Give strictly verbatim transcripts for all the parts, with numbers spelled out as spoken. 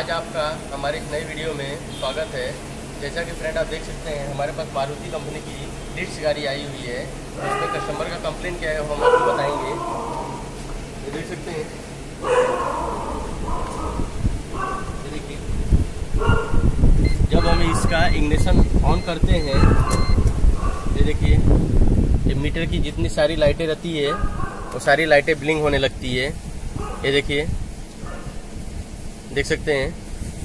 आज आपका हमारे एक नई वीडियो में स्वागत है। जैसा कि फ्रेंड आप देख सकते हैं, हमारे पास मारुति कंपनी की लिट्स गाड़ी आई हुई है। उसमें कस्टमर का कंप्लेंट क्या है हम आपको बताएंगे। ये देख सकते हैं, ये देखिए, जब हम इसका इग्निशन ऑन करते हैं, ये देखिए, ये मीटर की जितनी सारी लाइटें रहती है वो सारी लाइटें ब्लिंक होने लगती है। ये देखिए, देख सकते हैं,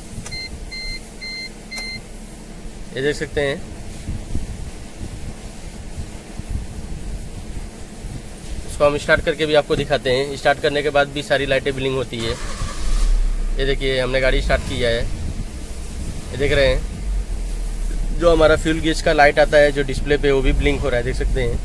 ये देख सकते हैं। इसको हम स्टार्ट करके भी आपको दिखाते हैं। स्टार्ट करने के बाद भी सारी लाइटें ब्लिंक होती है। ये देखिए, हमने गाड़ी स्टार्ट किया है। ये देख रहे हैं, जो हमारा फ्यूल गेज का लाइट आता है जो डिस्प्ले पे, वो भी ब्लिंक हो रहा है, देख सकते हैं।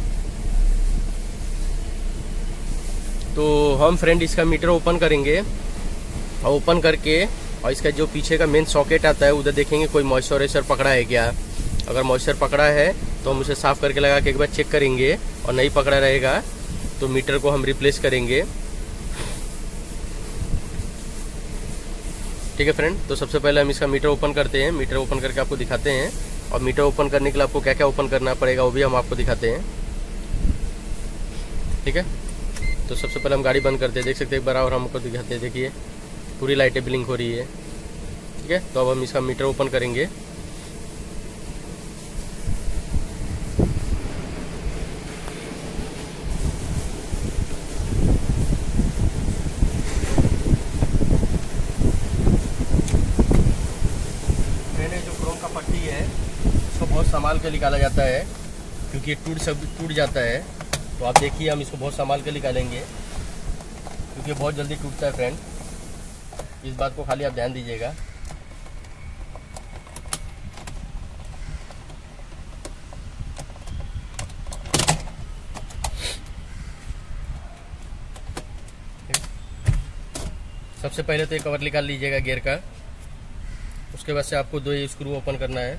तो हम फ्रेंड इसका मीटर ओपन करेंगे और ओपन करके और इसका जो पीछे का मेन सॉकेट आता है उधर देखेंगे कोई मॉइस्चराइजर पकड़ा है क्या। अगर मॉइस्चर पकड़ा है तो हम उसे साफ़ करके लगा के एक बार चेक करेंगे, और नहीं पकड़ा रहेगा तो मीटर को हम रिप्लेस करेंगे। ठीक है फ्रेंड, तो सबसे पहले हम इसका मीटर ओपन करते हैं। मीटर ओपन करके आपको दिखाते हैं, और मीटर ओपन करने के लिए आपको क्या क्या ओपन करना पड़ेगा वो भी हम आपको दिखाते हैं। ठीक है, तो सबसे पहले हम गाड़ी बंद करते हैं। देख सकते हैं, एक बार और हमको दिखाते हैं। देखिए, पूरी लाइटें ब्लिंक हो रही है। ठीक है, तो अब हम इसका मीटर ओपन करेंगे। मैंने जो क्रोम का पट्टी है इसको बहुत संभाल के निकाला जाता है, क्योंकि टूट सब टूट जाता है। तो आप देखिए, हम इसको बहुत संभाल के निकालेंगे क्योंकि बहुत जल्दी टूटता है फ्रेंड। इस बात को खाली आप ध्यान दीजिएगा। सबसे पहले तो ये कवर निकाल लीजिएगा गियर का। उसके बाद से आपको दो ये स्क्रू ओपन करना है।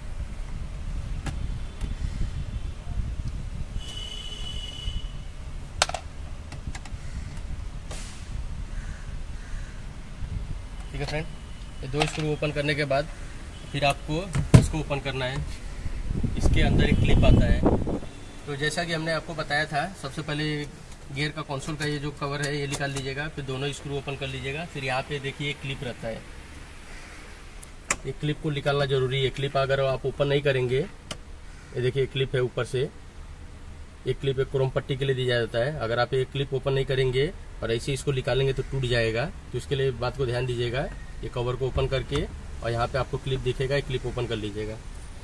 ठीक है फ्रेंड, ये दो स्क्रू ओपन करने के बाद फिर आपको इसको ओपन करना है। इसके अंदर एक क्लिप आता है। तो जैसा कि हमने आपको बताया था, सबसे पहले गियर का कंसोल का ये जो कवर है ये निकाल लीजिएगा, फिर दोनों स्क्रू ओपन कर लीजिएगा। फिर यहाँ पे देखिए एक क्लिप रहता है, ये क्लिप को निकालना जरूरी है। क्लिप अगर आप ओपन नहीं करेंगे, ये देखिए क्लिप है ऊपर से, एक क्लिप एक क्रोम पट्टी के लिए दिया जाता है। अगर आप एक क्लिप ओपन नहीं करेंगे और ऐसे इसको निकालेंगे तो टूट जाएगा। तो इसके लिए बात को ध्यान दीजिएगा। ये कवर को ओपन करके और यहाँ पे आपको क्लिप दिखेगा, एक क्लिप ओपन कर लीजिएगा।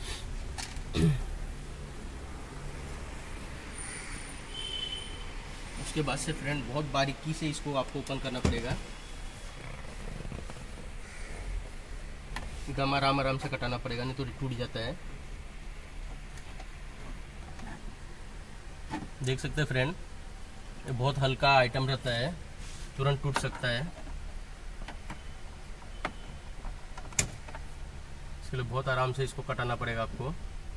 उसके बाद से फ्रेंड बहुत बारीकी से इसको आपको ओपन करना पड़ेगा। एकदम आराम आराम से कटाना पड़ेगा, नहीं तो टूट जाता है। देख सकते हैं फ्रेंड, ये बहुत हल्का आइटम रहता है, तुरंत टूट सकता है। इसके लिए बहुत आराम से इसको कटाना पड़ेगा आपको।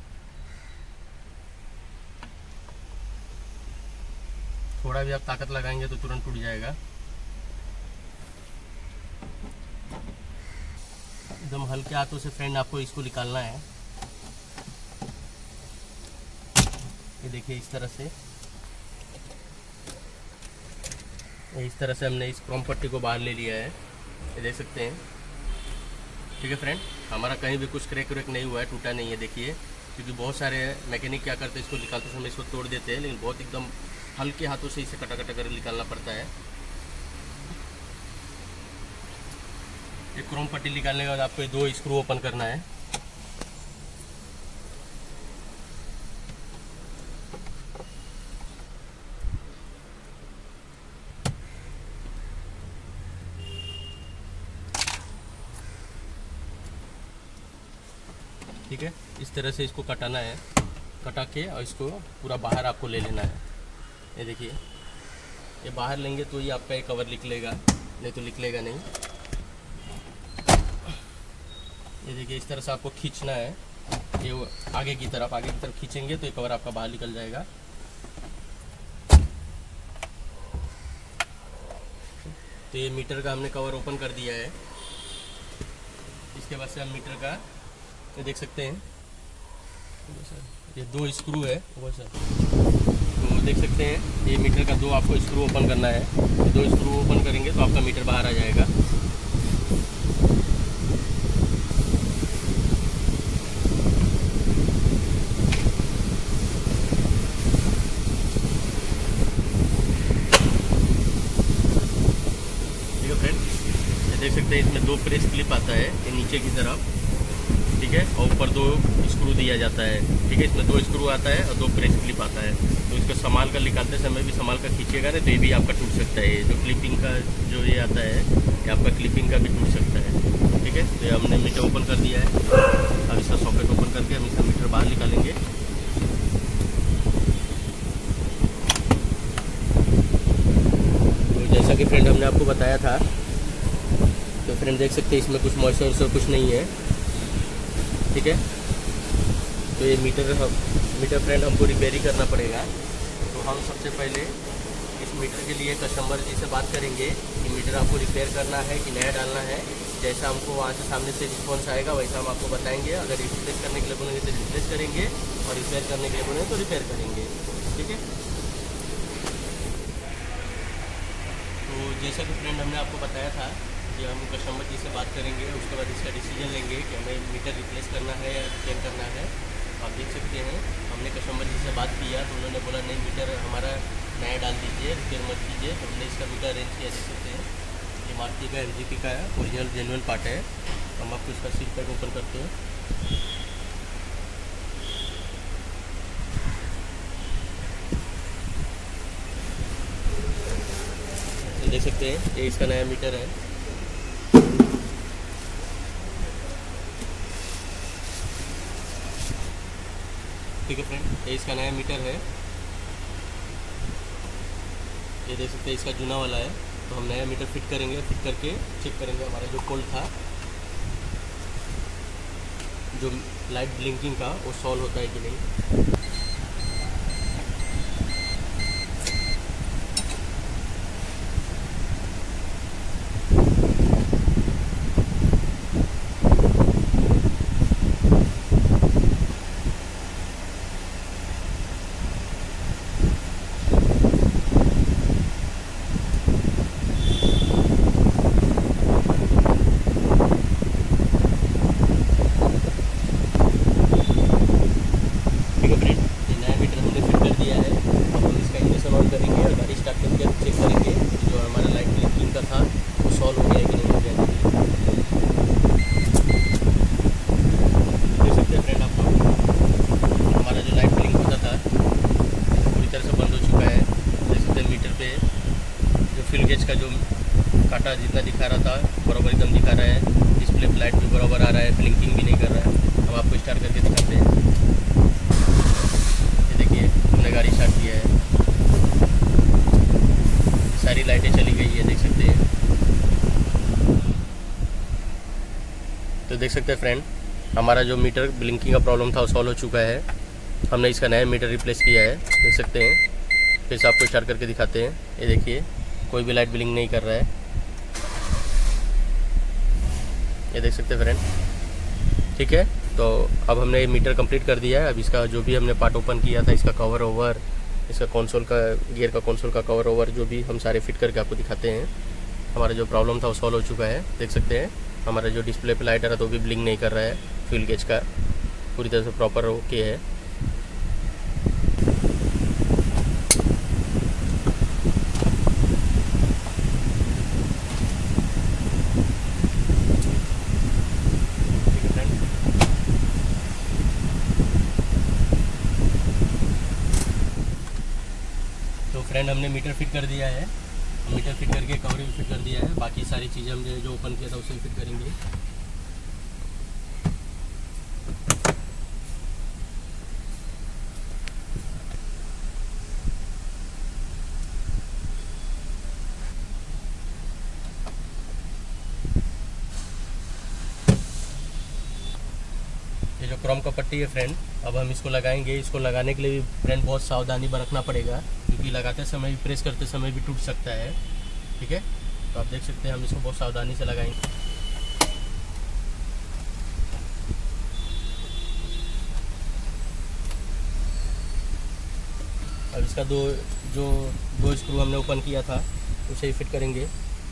थोड़ा भी आप ताकत लगाएंगे तो तुरंत टूट जाएगा। एकदम हल्के हाथों से फ्रेंड आपको इसको निकालना है। ये देखिए, इस तरह से इस तरह से हमने इस क्रोम पट्टी को बाहर ले लिया है। ये देख सकते हैं। ठीक है फ्रेंड, हमारा कहीं भी कुछ क्रैक व्रैक नहीं हुआ है, टूटा नहीं है। देखिए, क्योंकि बहुत सारे मैकेनिक क्या करते हैं, इसको निकालते समय इसको तोड़ देते हैं, लेकिन बहुत एकदम हल्के हाथों से इसे कटा कटा कर निकालना पड़ता है। ये क्रोम पट्टी निकालने के बाद आपको ये दो स्क्रू ओपन करना है। ठीक है, इस तरह से इसको कटाना है। कटा के और इसको पूरा बाहर आपको ले लेना है। ये देखिए, ये बाहर लेंगे तो ये आपका ये कवर निकलेगा, नहीं तो निकलेगा नहीं। ये देखिए, इस तरह से आपको खींचना है। ये आगे की तरफ आगे की तरफ खींचेंगे तो ये कवर आपका बाहर निकल जाएगा। तो ये मीटर का हमने कवर ओपन कर दिया है। इसके बाद से हम मीटर का ये देख सकते हैं, ये दो स्क्रू है वो सर, तो देख सकते हैं ये मीटर का दो आपको स्क्रू ओपन करना है। दो स्क्रू ओपन करेंगे तो आपका मीटर बाहर आ जाएगा। देख सकते हैं इसमें दो प्रेस क्लिप आता है ये नीचे की तरफ, ठीक है, और ऊपर दो स्क्रू दिया जाता है, ठीक है। इसमें दो स्क्रू आता है और दो प्रेस क्लिप आता है। तो इसको संभाल कर निकालते समय भी संभाल कर खींचेगा ना तो ये भी आपका टूट सकता है। जो क्लिपिंग का जो ये आता है ये आपका क्लिपिंग का भी टूट सकता है, ठीक है। तो हमने मीटर ओपन कर दिया है। अब इसका सॉकेट ओपन करके हम इसका मीटर बाहर निकालेंगे। तो जैसा कि फ्रेंड हमने आपको बताया था, तो फ्रेंड देख सकते हैं इसमें कुछ मॉइस्चर वॉइस्चर कुछ नहीं है, ठीक है। तो ये मीटर मीटर फ्रेंड हमको रिपेयरिंग करना पड़ेगा। तो हम सबसे पहले इस मीटर के लिए कस्टमर जी से बात करेंगे कि मीटर आपको रिपेयर करना है कि नया डालना है। जैसा हमको वहाँ से सामने से रिस्पॉन्स आएगा वैसा हम आपको बताएंगे। अगर रिप्लेस करने के लिए बोलेंगे तो रिप्लेस करेंगे और रिपेयर करने के लिए बोलेंगे तो रिपेयर करेंगे, ठीक है। तो जैसा कि फ्रेंड हमने आपको बताया था कि हम कस्टमर जी से बात करेंगे, उसके बाद इसका डिसीजन लेंगे कि हमें मीटर रिप्लेस करना है या रिपेयर करना है। आप देख सकते हैं हमने कस्टमर जी से बात किया तो उन्होंने बोला नहीं मीटर हमारा नया डाल दीजिए, रिपेयर मत कीजिए। तो हमने इसका मीटर अरेंज किया। देख सकते हैं ये मारुति का एम जी पी का है, ओरिजिनल जेन्युइन पार्ट है। हम आपको इसका सील पैक ओपन करते हैं। ये देख सकते हैं ये इसका नया मीटर है। ठीक है फ्रेंड, ये इसका नया मीटर है। ये देख सकते हैं इसका जूना वाला है। तो हम नया मीटर फिट करेंगे, फिट करके चेक करेंगे हमारा जो फॉल्ट था, जो लाइट ब्लिंकिंग का, वो सॉल्व होता है कि नहीं। का जो काटा जितना दिखा रहा था बराबर एकदम दिखा रहा है। डिस्प्ले लाइट भी बराबर आ रहा है, ब्लिंकिंग भी नहीं कर रहा है। हम आपको स्टार्ट करके दिखाते हैं। ये देखिए हमने गाड़ी स्टार्ट किया है, सारी लाइटें चली गई है, देख सकते हैं। तो देख सकते हैं फ्रेंड हमारा जो मीटर ब्लिंकिंग का प्रॉब्लम था वो सॉल्व हो चुका है। हमने इसका नया मीटर रिप्लेस किया है, देख सकते हैं। फिर से आपको स्टार्ट करके दिखाते हैं। ये देखिए कोई भी लाइट ब्लिंक नहीं कर रहा है, ये देख सकते हैं फ्रेंड। ठीक है, तो अब हमने ये मीटर कंप्लीट कर दिया है। अब इसका जो भी हमने पार्ट ओपन किया था, इसका कवर ओवर, इसका कंसोल का गियर का कंसोल का कवर ओवर, जो भी हम सारे फिट करके आपको दिखाते हैं। हमारा जो प्रॉब्लम था वो सॉल्व हो चुका है, देख सकते हैं। हमारा जो डिस्प्ले पे लाइट आ रहा था वो भी ब्लिंक नहीं कर रहा है। फ्यूल गेज का पूरी तरह से प्रॉपर ओके है। फ्रेंड हमने मीटर फिट कर दिया है, मीटर फिट करके कवर भी फिट कर दिया है। बाकी सारी चीज़ें हमने जो ओपन किया था उसे फिट करेंगे। ये जो क्रोम का पट्टी है फ्रेंड, अब हम इसको लगाएंगे। इसको लगाने के लिए भी फ्रेंड बहुत सावधानी बरतना पड़ेगा, क्योंकि लगाते समय भी, प्रेस करते समय भी टूट सकता है। ठीक है, तो आप देख सकते हैं हम इसको बहुत सावधानी से लगाएंगे। इसका दो जो दो स्क्रू हमने ओपन किया था उसे ही फिट करेंगे।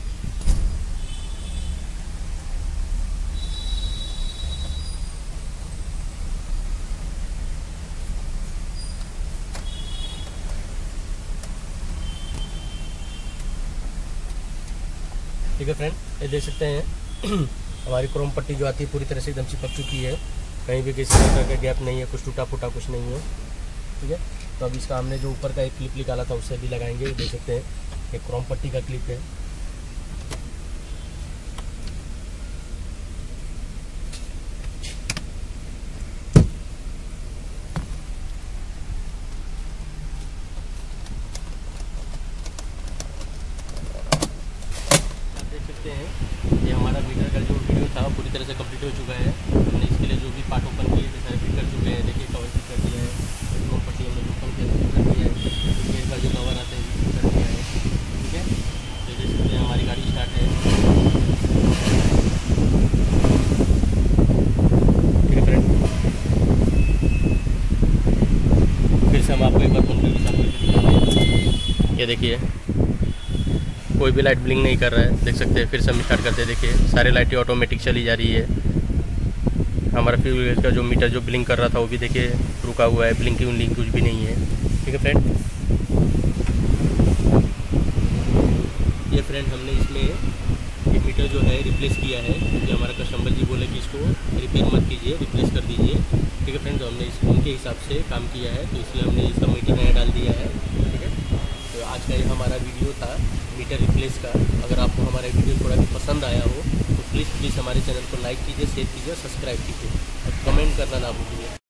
ठीक है फ्रेंड, ये देख सकते हैं हमारी क्रोम पट्टी जो आती है पूरी तरह से एकदम चिपक चुकी है, कहीं भी किसी प्रकार का गैप नहीं है, कुछ टूटा फूटा कुछ नहीं है। ठीक है, तो अब इसका हमने जो ऊपर का एक क्लिप निकाला था उससे भी लगाएंगे। देख सकते हैं ये क्रोम पट्टी का क्लिप है। हैं ये हमारा मीटर का जो वीडियो था पूरी तरह से कंप्लीट हो चुका है। हमने इसके लिए जो भी पार्ट ओपन किए थे सारे फिट कर चुके हैं। देखिए कवर फिट कर दिया है, क्रोम पट्टी हमने जो ओपन किया फिट कर दिया है, गेयर का जो कवर आता है फिट कर दिया है। ठीक है, तो देख सकते हैं हमारी गाड़ी स्टार्ट है। ठीक है फ्रेंड, फिर से हम आपको एक बार बंद करके साफ करके दिखाते हैं। ये देखिए कोई भी लाइट ब्लिंक नहीं कर रहा है, देख सकते हैं। फिर से हम स्टार्ट करते हैं, देखिए सारे लाइटें ऑटोमेटिक चली जा रही है। हमारा फ्यूल का जो मीटर जो ब्लिंक कर रहा था वो भी देखिए रुका हुआ है, ब्लिंकिंग व्लिंक कुछ भी नहीं है। ठीक है फ्रेंड, ये फ्रेंड हमने इसमें ये मीटर जो है रिप्लेस किया है क्योंकि हमारा कस्टमर जी बोले कि इसको रिपेयर मत कीजिए, रिप्लेस कर दीजिए। ठीक है फ्रेंड, तो हमने इस उनके हिसाब से काम किया है, तो इसलिए हमने इसका मीटर नया डाल दिया है। ठीक है, तो आज का ये हमारा वीडियो था मीटर रिप्लेस का। अगर आपको हमारा वीडियो थोड़ा भी पसंद आया हो तो प्लीज़ प्लीज़ हमारे चैनल को लाइक कीजिए, शेयर कीजिए, सब्सक्राइब कीजिए और कमेंट करना ना भूलिए।